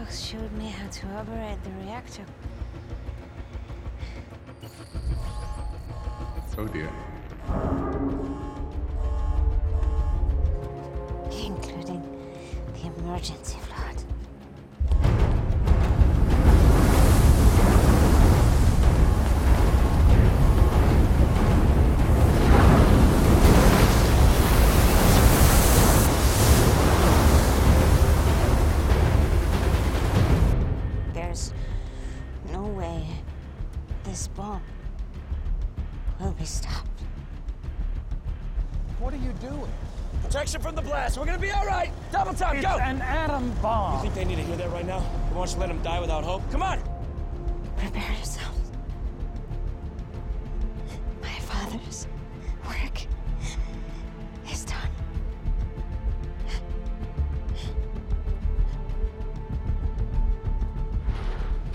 books showed me how to operate the reactor. Oh dear. Including the emergency flood. There's no way this bomb will be stopped. What are you doing? Protection from the blast. We're gonna be all right. Double time, go! It's an atom bomb. You think they need to hear that right now? Why don't you let them die without hope? Come on! Prepare yourself.